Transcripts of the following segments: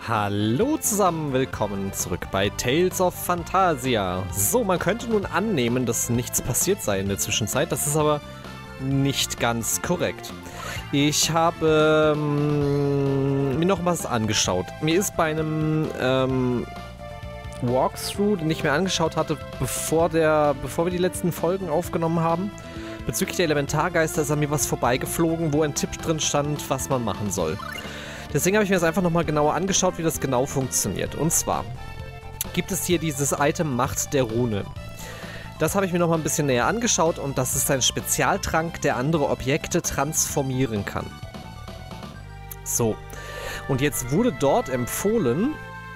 Hallo zusammen, willkommen zurück bei Tales of Phantasia. So, man könnte nun annehmen, dass nichts passiert sei in der Zwischenzeit. Das ist aber nicht ganz korrekt. Ich habe mir noch was angeschaut. Mir ist bei einem Walkthrough, den ich mir angeschaut hatte, bevor wir die letzten Folgen aufgenommen haben, bezüglich der Elementargeister ist an mir was vorbeigeflogen, wo ein Tipp drin stand, was man machen soll. Deswegen habe ich mir das einfach nochmal genauer angeschaut, wie das genau funktioniert. Und zwar gibt es hier dieses Item Macht der Rune. Das habe ich mir nochmal ein bisschen näher angeschaut und das ist ein Spezialtrank, der andere Objekte transformieren kann. So, und jetzt wurde dort empfohlen,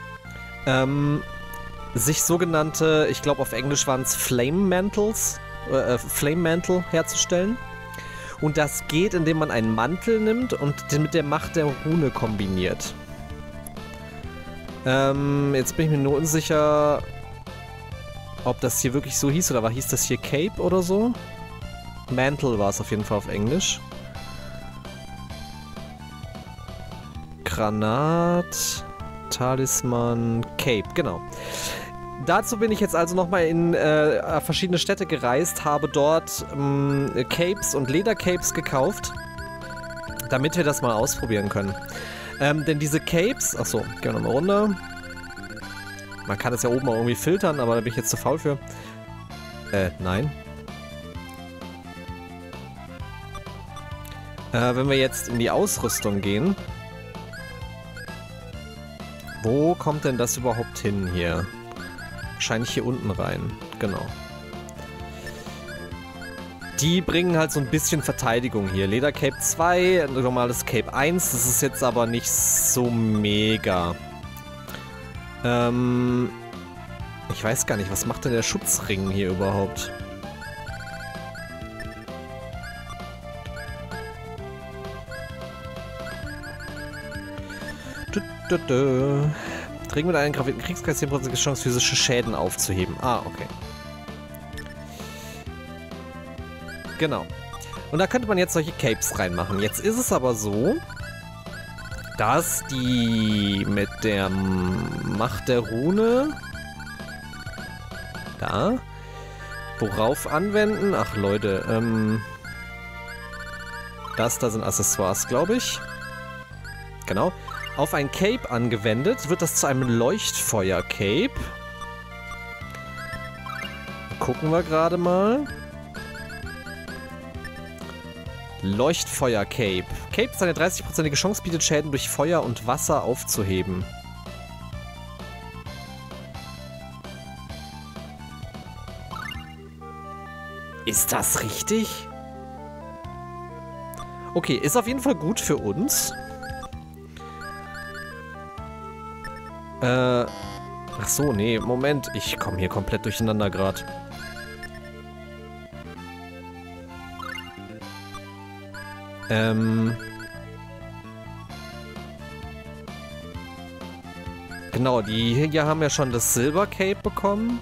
sich sogenannte, ich glaube auf Englisch waren es Flame Mantle herzustellen. Und das geht, indem man einen Mantel nimmt und den mit der Macht der Rune kombiniert. Jetzt bin ich mir nur unsicher, ob das hier wirklich so hieß oder hieß das hier Cape oder so? Mantle war es auf jeden Fall auf Englisch. Granat, Talisman, Cape, genau. Dazu bin ich jetzt also nochmal in verschiedene Städte gereist, habe dort Capes und Ledercapes gekauft, damit wir das mal ausprobieren können. Denn diese Capes, achso, gehen wir nochmal runter. Man kann das ja oben auch irgendwie filtern, aber da bin ich jetzt zu faul für. Nein. Wenn wir jetzt in die Ausrüstung gehen. Wo kommt denn das überhaupt hin hier? Wahrscheinlich hier unten rein. Genau. Die bringen halt so ein bisschen Verteidigung hier. Ledercape 2, normales Cape 1. Das ist jetzt aber nicht so mega. Ich weiß gar nicht, was macht denn der Schutzring hier überhaupt? Trägen mit einem gravierten Kriegsgeist 10% Chance, physische Schäden aufzuheben. Ah, okay. Genau. Und da könnte man jetzt solche Capes reinmachen. Jetzt ist es aber so, dass die mit der Macht der Rune da worauf anwenden? Ach Leute, da sind Accessoires, glaube ich. Genau. Auf ein Cape angewendet, wird das zu einem Leuchtfeuer-Cape. Gucken wir gerade mal. Leuchtfeuer-Cape. Cape ist eine 30%ige Chance, bietet Schäden durch Feuer und Wasser aufzuheben. Ist das richtig? Okay, ist auf jeden Fall gut für uns. Ach so, nee, Moment. Ich komme hier komplett durcheinander gerade. Genau, die hier haben ja schon das Silver Cape bekommen.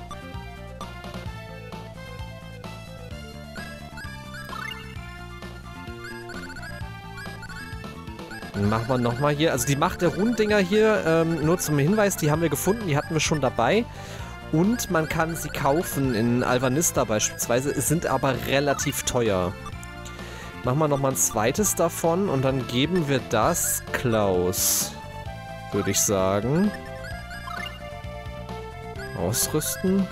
Machen wir nochmal hier. Also die Macht der Runendinger hier, nur zum Hinweis, die haben wir gefunden, die hatten wir schon dabei. Und man kann sie kaufen in Alvanista beispielsweise. Es sind aber relativ teuer. Machen wir nochmal ein zweites davon und dann geben wir das Klaus. Würde ich sagen. Ausrüsten.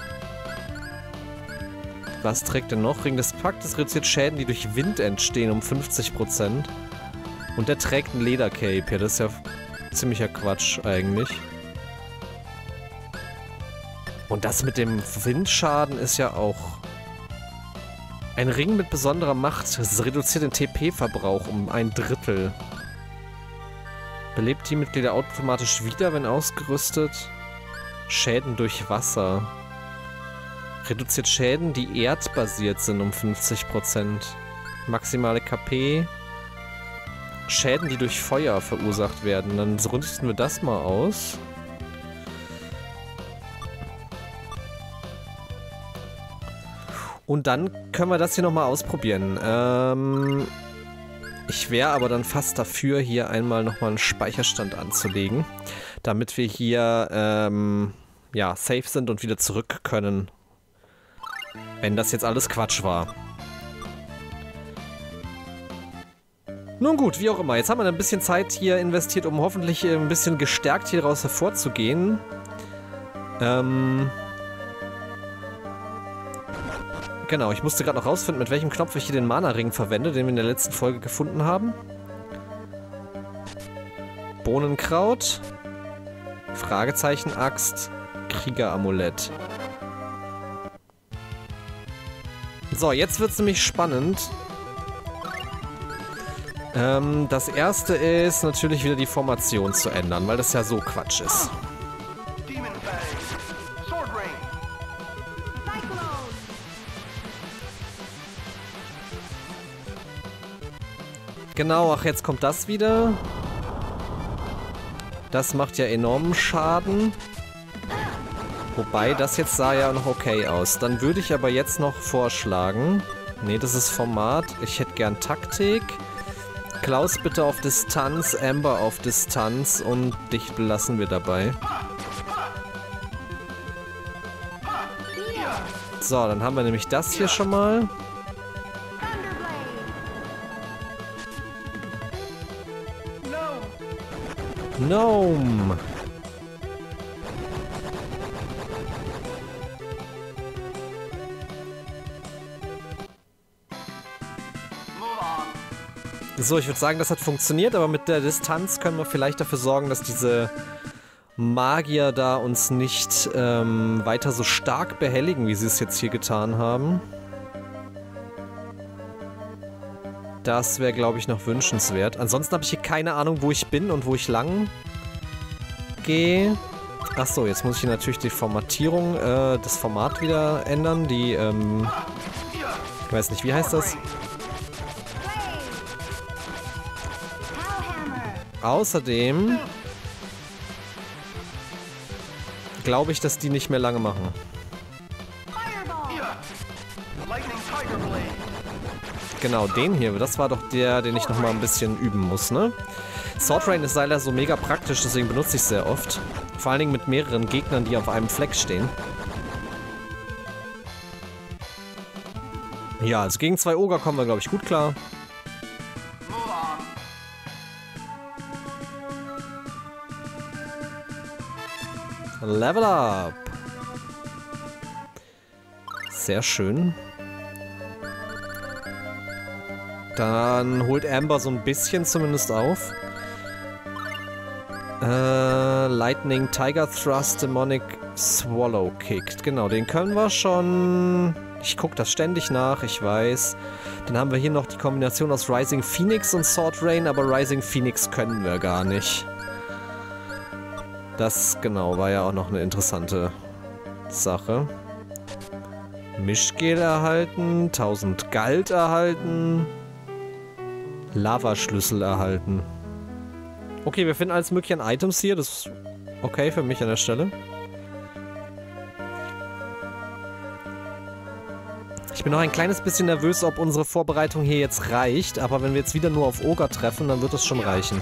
Was trägt er noch? Ring des Paktes reduziert Schäden, die durch Wind entstehen, um 50%. Und der trägt ein Ledercape. Ja, das ist ja ziemlicher Quatsch eigentlich. Und das mit dem Windschaden ist ja auch... Ein Ring mit besonderer Macht. Das reduziert den TP-Verbrauch um 1/3. Belebt Teammitglieder automatisch wieder, wenn ausgerüstet. Schäden durch Wasser. Reduziert Schäden, die erdbasiert sind, um 50%. Maximale KP... Schäden, die durch Feuer verursacht werden. Dann rüsten wir das mal aus. Und dann können wir das hier nochmal ausprobieren. Ich wäre aber dann fast dafür, hier einmal nochmal einen Speicherstand anzulegen, damit wir hier, ja, safe sind und wieder zurück können. Wenn das jetzt alles Quatsch war. Nun gut, wie auch immer. Jetzt haben wir ein bisschen Zeit hier investiert, um hoffentlich ein bisschen gestärkt hier raus hervorzugehen. Genau, ich musste gerade noch rausfinden, mit welchem Knopf ich hier den Mana-Ring verwende, den wir in der letzten Folge gefunden haben. Bohnenkraut. Fragezeichen, Axt. Kriegeramulett. So, jetzt wird es nämlich spannend. Das erste ist natürlich wieder die Formation zu ändern, weil das ja so Quatsch ist. Genau, ach, jetzt kommt das wieder. Das macht ja enormen Schaden. Wobei, das jetzt sah ja noch okay aus. Dann würde ich aber jetzt noch vorschlagen... Nee, das ist Format. Ich hätte gern Taktik. Klaus bitte auf Distanz, Amber auf Distanz und dich belassen wir dabei. So, dann haben wir nämlich das hier schon mal. Gnome. So, ich würde sagen, das hat funktioniert, aber mit der Distanz können wir vielleicht dafür sorgen, dass diese Magier da uns nicht weiter so stark behelligen, wie sie es jetzt hier getan haben. Das wäre, glaube ich, noch wünschenswert. Ansonsten habe ich hier keine Ahnung, wo ich bin und wo ich lang gehe. Achso, jetzt muss ich hier natürlich die Formatierung, das Format wieder ändern. Die, ich weiß nicht, wie heißt das? Außerdem glaube ich, dass die nicht mehr lange machen. Genau, den hier. Das war doch der, den ich nochmal ein bisschen üben muss, ne? Sword Rain ist leider so mega praktisch, deswegen benutze ich es sehr oft. Vor allen Dingen mit mehreren Gegnern, die auf einem Fleck stehen. Ja, also gegen 2 Ogre kommen wir, glaube ich, gut klar. Level up! Sehr schön. Dann holt Amber so ein bisschen zumindest auf. Lightning, Tiger Thrust, Demonic Swallow Kick. Genau, den können wir schon. Ich gucke das ständig nach, ich weiß. Dann haben wir hier noch die Kombination aus Rising Phoenix und Sword Rain, aber Rising Phoenix können wir gar nicht. Das, genau, war ja auch noch eine interessante Sache. Mischgel erhalten, 1000 Galt erhalten, Lavaschlüssel erhalten. Okay, wir finden alles mögliche an Items hier, das ist okay für mich an der Stelle. Ich bin noch ein kleines bisschen nervös, ob unsere Vorbereitung hier jetzt reicht, aber wenn wir jetzt wieder nur auf Ogre treffen, dann wird es schon reichen.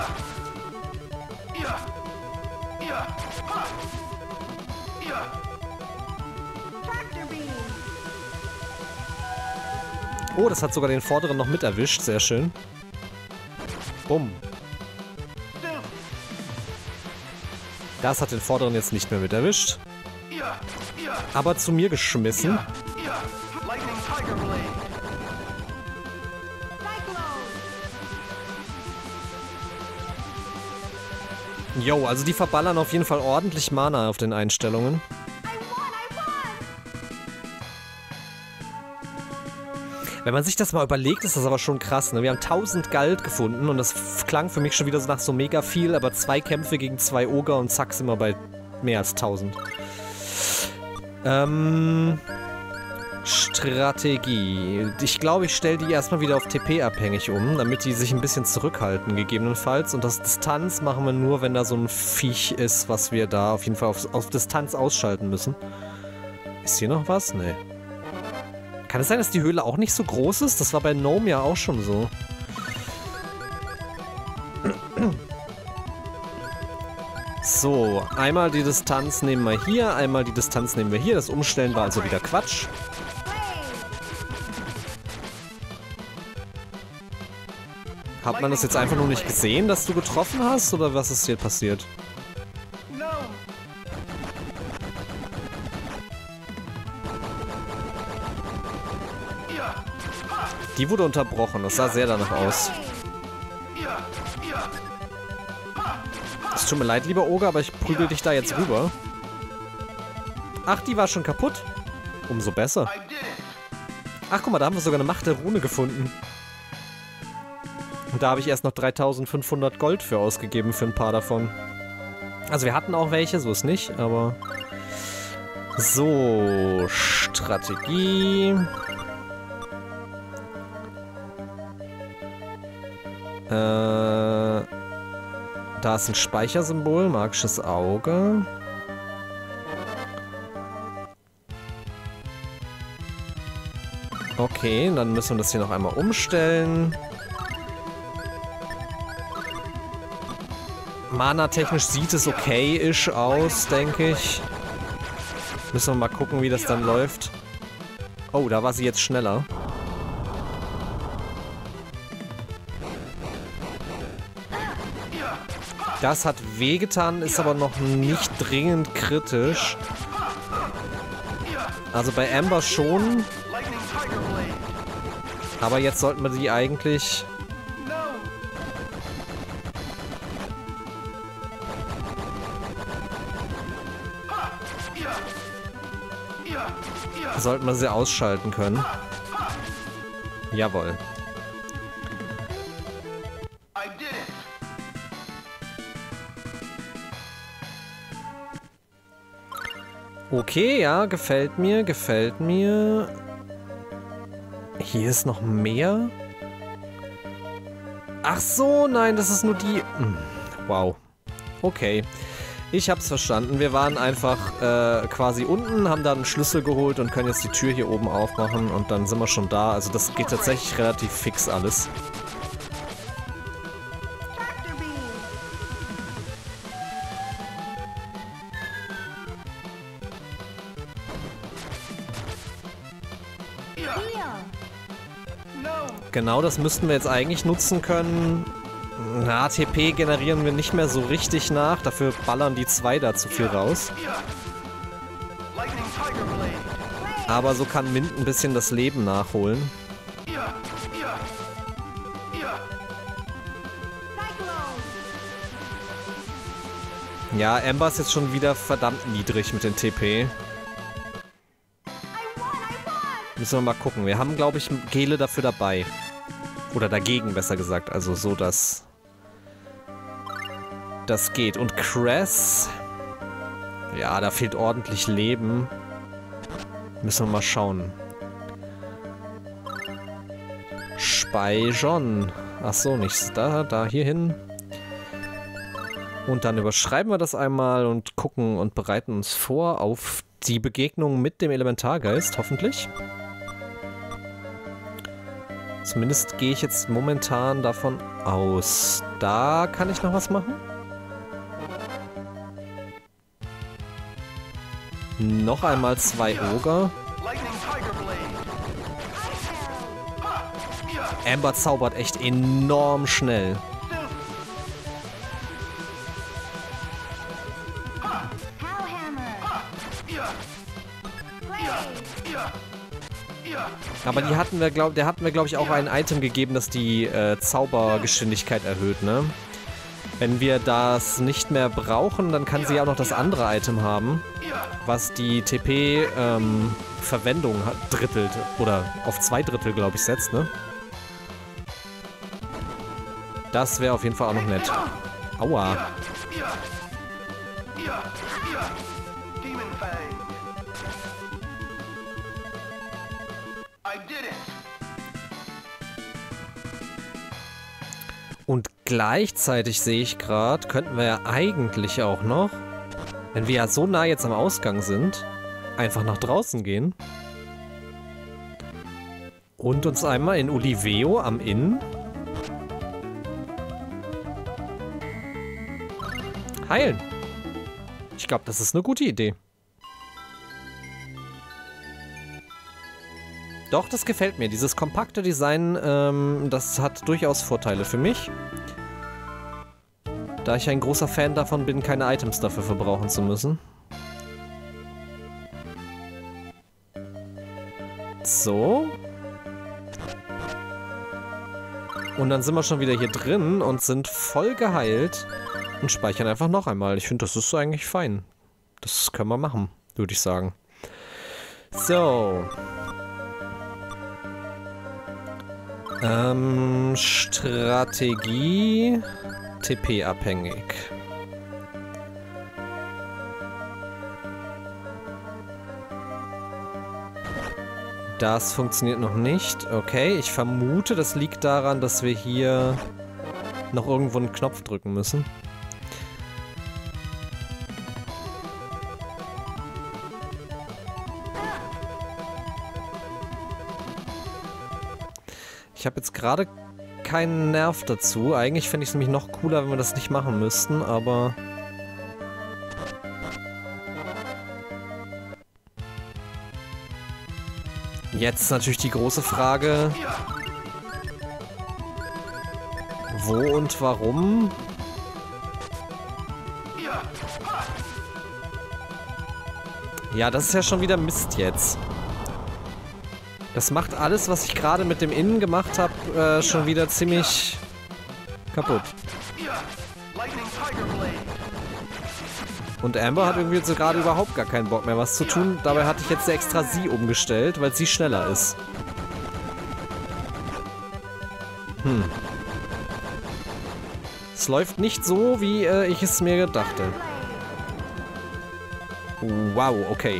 Oh, das hat sogar den vorderen noch mit erwischt. Sehr schön. Bumm. Das hat den vorderen jetzt nicht mehr mit erwischt. Aber zu mir geschmissen. Jo, also die verballern auf jeden Fall ordentlich Mana auf den Einstellungen. Wenn man sich das mal überlegt, ist das aber schon krass, ne? Wir haben 1000 Galt gefunden und das klang für mich schon wieder so nach so mega viel, aber 2 Kämpfe gegen 2 Ogre und zack sind wir bei mehr als 1000. Strategie. Ich glaube, ich stelle die erstmal wieder auf TP abhängig um, damit die sich ein bisschen zurückhalten, gegebenenfalls. Und das Distanz machen wir nur, wenn da so ein Viech ist, was wir da auf jeden Fall auf Distanz ausschalten müssen. Ist hier noch was? Nee. Kann es sein, dass die Höhle auch nicht so groß ist? Das war bei Gnome ja auch schon so. So, einmal die Distanz nehmen wir hier, einmal die Distanz nehmen wir hier. Das Umstellen war also wieder Quatsch. Hat man das jetzt einfach nur nicht gesehen, dass du getroffen hast? Oder was ist hier passiert? Die wurde unterbrochen. Das sah sehr danach aus. Es tut mir leid, lieber Ogre, aber ich prügel dich da jetzt rüber. Ach, die war schon kaputt? Umso besser. Ach, guck mal, da haben wir sogar eine Macht der Rune gefunden. Und da habe ich erst noch 3500 Gold für ausgegeben für ein paar davon. Also wir hatten auch welche, so ist nicht, aber... So, Strategie... Da ist ein Speichersymbol, magisches Auge. Okay, dann müssen wir das hier noch einmal umstellen. Mana-technisch sieht es okay-ish aus, denke ich. Müssen wir mal gucken, wie das dann läuft. Oh, da war sie jetzt schneller. Das hat wehgetan, ist aber noch nicht dringend kritisch. Also bei Amber schon. Aber jetzt sollten wir die eigentlich... Sollten wir sie ausschalten können. Jawohl. Okay, ja, gefällt mir, gefällt mir. Hier ist noch mehr. Ach so, nein, das ist nur die... Wow. Okay. Ich hab's verstanden. Wir waren einfach quasi unten, haben da einen Schlüssel geholt und können jetzt die Tür hier oben aufmachen und dann sind wir schon da. Also das geht tatsächlich relativ fix alles. Genau, das müssten wir jetzt eigentlich nutzen können. Na, TP generieren wir nicht mehr so richtig nach. Dafür ballern die zwei da zu viel raus. Aber so kann Mint ein bisschen das Leben nachholen. Ja, Amber ist jetzt schon wieder verdammt niedrig mit den TP. Müssen wir mal gucken. Wir haben, glaube ich, Gele dafür dabei. Oder dagegen, besser gesagt. Also so, dass das geht. Und Cress... Ja, da fehlt ordentlich Leben. Müssen wir mal schauen. Speichern. Ach so, nicht da, hier hin. Und dann überschreiben wir das einmal und gucken und bereiten uns vor auf die Begegnung mit dem Elementargeist, hoffentlich. Zumindest gehe ich jetzt momentan davon aus. Da kann ich noch was machen. Noch einmal 2 Ogre. Amber zaubert echt enorm schnell. Aber die hatten wir, der hatten wir, glaube ich, auch ein Item gegeben, das die Zaubergeschwindigkeit erhöht, ne? Wenn wir das nicht mehr brauchen, dann kann sie ja auch noch das andere Item haben, was die TP-Verwendung drittelt. Oder auf 2 Drittel, glaube ich, setzt, ne? Das wäre auf jeden Fall auch noch nett. Aua. Und gleichzeitig sehe ich gerade, könnten wir ja eigentlich auch noch, wenn wir ja so nah jetzt am Ausgang sind, einfach nach draußen gehen. Und uns einmal in Oliveo am Inn heilen. Ich glaube, das ist eine gute Idee. Doch, das gefällt mir. Dieses kompakte Design, das hat durchaus Vorteile für mich. Da ich ein großer Fan davon bin, keine Items dafür verbrauchen zu müssen. So. Und dann sind wir schon wieder hier drin und sind voll geheilt und speichern einfach noch einmal. Ich finde, das ist eigentlich fein. Das können wir machen, würde ich sagen. So. Strategie. TP-abhängig. Das funktioniert noch nicht. Okay, ich vermute, das liegt daran, dass wir hier noch irgendwo einen Knopf drücken müssen. Ich habe jetzt gerade keinen Nerv dazu. Eigentlich fände ich es nämlich noch cooler, wenn wir das nicht machen müssten, aber... Jetzt natürlich die große Frage, wo und warum? Ja, das ist ja schon wieder Mist jetzt. Das macht alles, was ich gerade mit dem Innen gemacht habe, schon wieder ziemlich kaputt. Und Amber hat irgendwie jetzt gerade überhaupt gar keinen Bock mehr was zu tun. Dabei hatte ich jetzt extra sie umgestellt, weil sie schneller ist. Es läuft nicht so, wie ich es mir dachte. Wow, okay.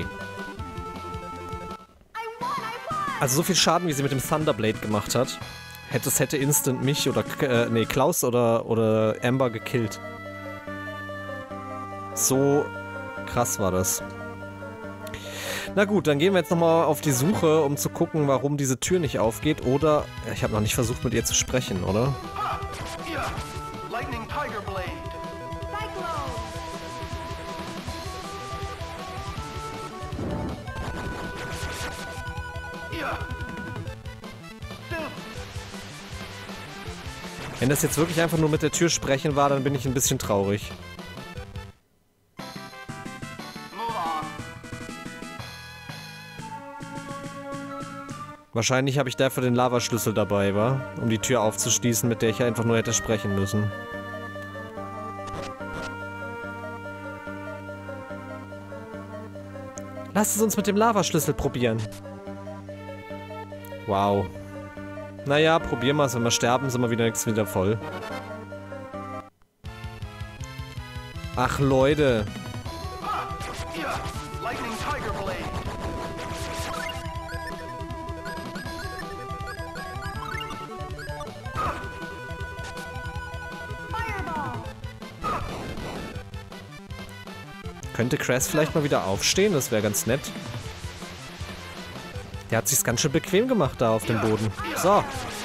Also so viel Schaden, wie sie mit dem Thunderblade gemacht hat, hätte instant mich oder Klaus oder Amber gekillt. So krass war das. Na gut, dann gehen wir jetzt nochmal auf die Suche, um zu gucken, warum diese Tür nicht aufgeht. Oder, ich habe noch nicht versucht, mit ihr zu sprechen, oder? Wenn das jetzt wirklich einfach nur mit der Tür sprechen war, dann bin ich ein bisschen traurig. Wahrscheinlich habe ich dafür den Lavaschlüssel dabei, wa? Um die Tür aufzuschließen, mit der ich einfach nur hätte sprechen müssen. Lasst es uns mit dem Lavaschlüssel probieren. Wow. Naja, probieren wir es. Wenn wir sterben, sind wir wieder voll. Ach, Leute. Könnte Crash vielleicht mal wieder aufstehen? Das wäre ganz nett. Der hat sich's ganz schön bequem gemacht da auf dem Boden. So.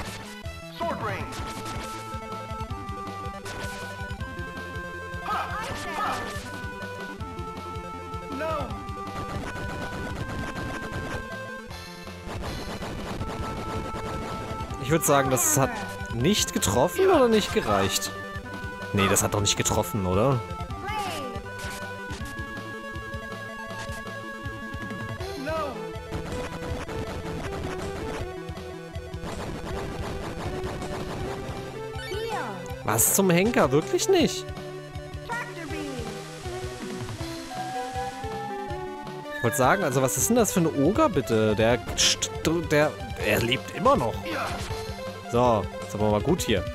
Ich würde sagen, das hat nicht getroffen oder nicht gereicht? Nee, das hat doch nicht getroffen, oder? Was zum Henker? Wirklich nicht? Ich wollte sagen, also was ist denn das für ein Oger, bitte? Er lebt immer noch. So, jetzt sind wir mal gut hier.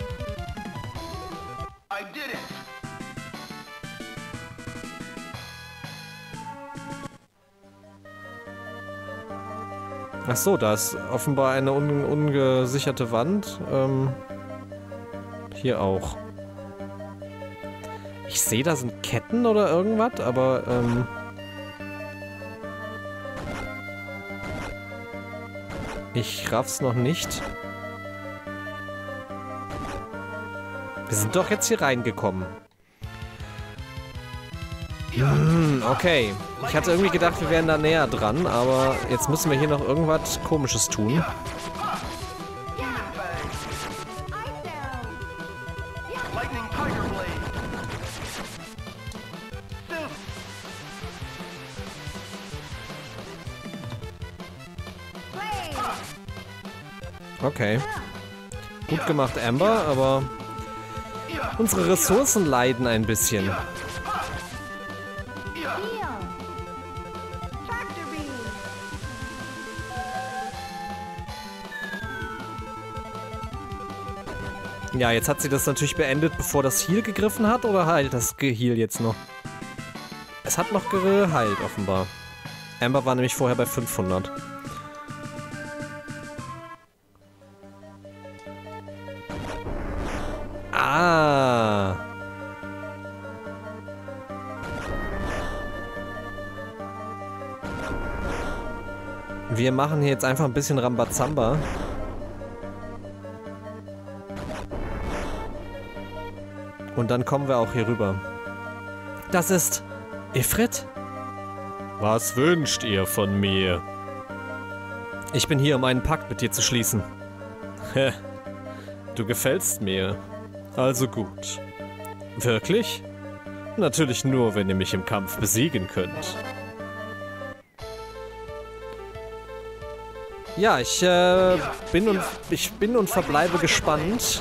Ach so, da ist offenbar eine ungesicherte Wand. Hier auch. Ich sehe, da sind Ketten oder irgendwas, aber ich raff's noch nicht. Wir sind doch jetzt hier reingekommen. Okay. Ich hatte irgendwie gedacht, wir wären da näher dran, aber jetzt müssen wir hier noch irgendwas Komisches tun. Okay. Gut gemacht, Amber, aber unsere Ressourcen leiden ein bisschen. Ja, jetzt hat sie das natürlich beendet, bevor das Heal gegriffen hat, oder heilt das Heal jetzt noch? Es hat noch geheilt, offenbar. Amber war nämlich vorher bei 500. Ah. Wir machen hier jetzt einfach ein bisschen Rambazamba. Und dann kommen wir auch hier rüber. Das ist Ifrit? Was wünscht ihr von mir? Ich bin hier, um einen Pakt mit dir zu schließen. Hä? Du gefällst mir. Also gut. Wirklich? Natürlich nur, wenn ihr mich im Kampf besiegen könnt. Ja, ich bin und verbleibe gespannt,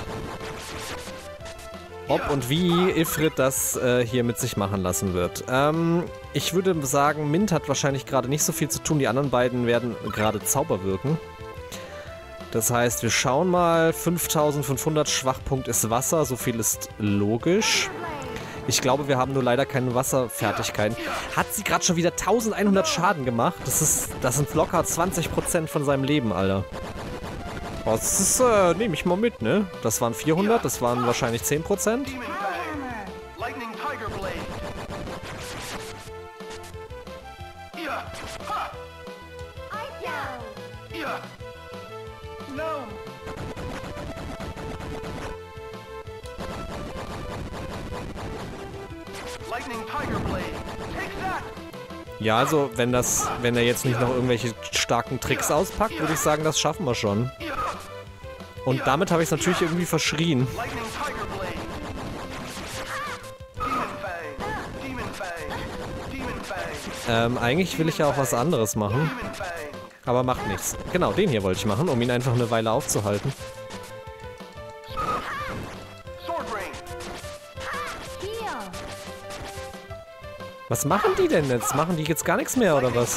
ob und wie Ifrit das hier mit sich machen lassen wird. Ich würde sagen, Mint hat wahrscheinlich gerade nicht so viel zu tun. Die anderen beiden werden gerade Zauber wirken. Das heißt, wir schauen mal. 5500 Schwachpunkt ist Wasser. So viel ist logisch. Ich glaube, wir haben nur leider keine Wasserfertigkeiten. Hat sie gerade schon wieder 1100 Schaden gemacht? Das sind locker 20% von seinem Leben, Alter. Oh, das nehme ich mal mit, ne? Das waren 400, das waren wahrscheinlich 10%. Ja, also, wenn er jetzt nicht noch irgendwelche starken Tricks auspackt, würde ich sagen, das schaffen wir schon. Und damit habe ich es natürlich irgendwie verschrien. Eigentlich will ich ja auch was anderes machen. Aber macht nichts. Genau, den hier wollte ich machen, um ihn einfach eine Weile aufzuhalten. Was machen die denn jetzt? Machen die jetzt gar nichts mehr, oder was?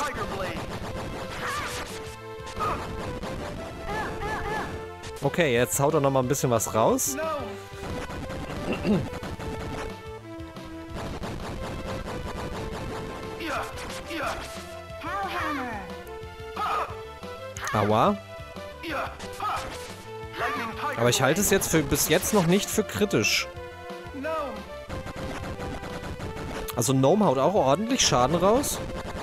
Okay, jetzt haut er noch mal ein bisschen was raus. Aua. Aber ich halte es jetzt bis jetzt noch nicht für kritisch. Also Gnome haut auch ordentlich Schaden raus.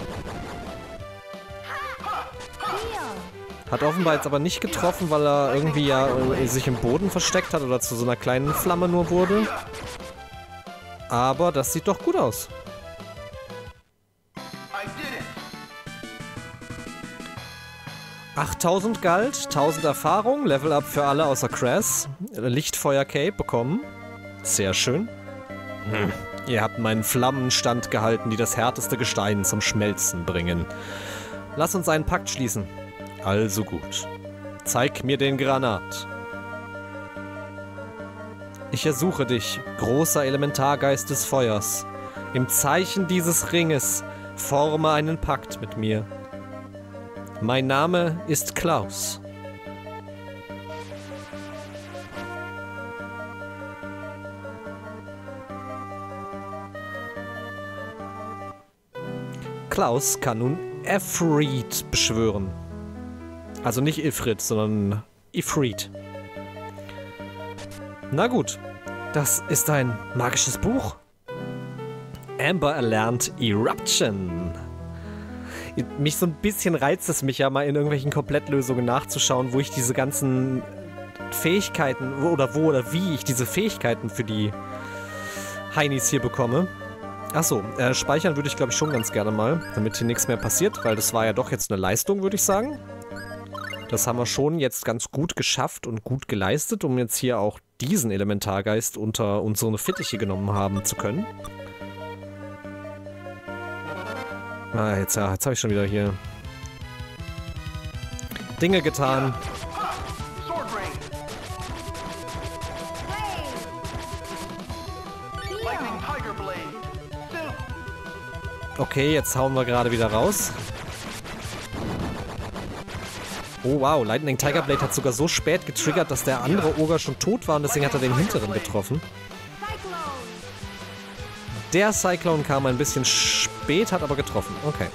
Hat offenbar jetzt aber nicht getroffen, weil er irgendwie ja sich im Boden versteckt hat oder zu so einer kleinen Flamme nur wurde. Aber das sieht doch gut aus. $8000 Galt, 1000 Erfahrung, Level Up für alle außer Cress. Lichtfeuer Cape bekommen. Sehr schön. Ihr habt meinen Flammen standgehalten, die das härteste Gestein zum Schmelzen bringen. Lass uns einen Pakt schließen. Also gut. Zeig mir den Granat. Ich ersuche dich, großer Elementargeist des Feuers. Im Zeichen dieses Ringes forme einen Pakt mit mir. Mein Name ist Klaus. Klaus kann nun Ifrit beschwören. Also nicht Ifrit, sondern Ifrit. Na gut, das ist ein magisches Buch. Amber erlernt Eruption. Mich so ein bisschen reizt es mich ja mal in irgendwelchen Komplettlösungen nachzuschauen, wo ich diese ganzen Fähigkeiten oder wie ich diese Fähigkeiten für die Heinis hier bekomme. Achso, speichern würde ich glaube ich schon ganz gerne mal, damit hier nichts mehr passiert, weil das war ja doch jetzt eine Leistung, würde ich sagen. Das haben wir schon jetzt ganz gut geschafft und gut geleistet, um jetzt hier auch diesen Elementargeist unter unsere Fittiche genommen haben zu können. Ah, jetzt habe ich schon wieder hier Dinge getan. Okay, jetzt hauen wir gerade wieder raus. Oh wow, Lightning Tiger Blade hat sogar so spät getriggert, dass der andere Ogre schon tot war und deswegen hat er den hinteren getroffen. Der Cyclone kam ein bisschen spät, hat aber getroffen. Okay.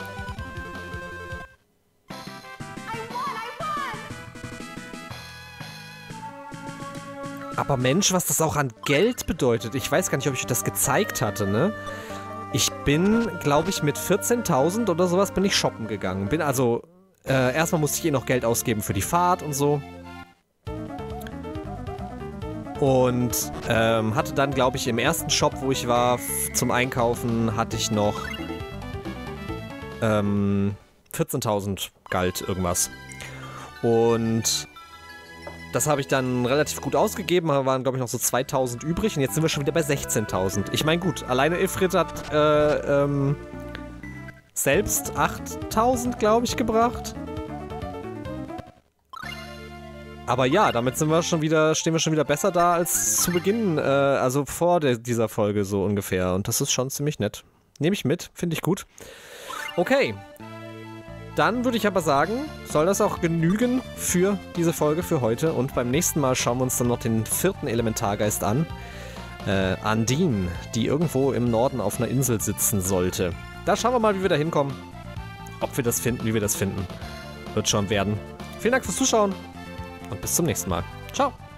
Aber Mensch, was das auch an Geld bedeutet. Ich weiß gar nicht, ob ich euch das gezeigt hatte, ne? Ich bin, glaube ich, mit 14.000 oder sowas bin ich shoppen gegangen. Bin also, erstmal musste ich noch Geld ausgeben für die Fahrt und so. Und hatte dann, glaube ich, im ersten Shop, wo ich war, zum Einkaufen, hatte ich noch 14.000 galt irgendwas. Und das habe ich dann relativ gut ausgegeben, da waren, glaube ich, noch so 2.000 übrig und jetzt sind wir schon wieder bei 16.000. Ich meine, gut, alleine Ifrit hat selbst 8.000, glaube ich, gebracht. Aber ja, damit stehen wir schon wieder besser da als zu Beginn, also vor dieser Folge so ungefähr. Und das ist schon ziemlich nett. Nehme ich mit, finde ich gut. Okay. Dann würde ich aber sagen, soll das auch genügen für diese Folge für heute. Und beim nächsten Mal schauen wir uns dann noch den 4. Elementargeist an. Undine, die irgendwo im Norden auf einer Insel sitzen sollte. Da schauen wir mal, wie wir da hinkommen. Ob wir das finden, wie wir das finden. Wird schon werden. Vielen Dank fürs Zuschauen und bis zum nächsten Mal. Ciao.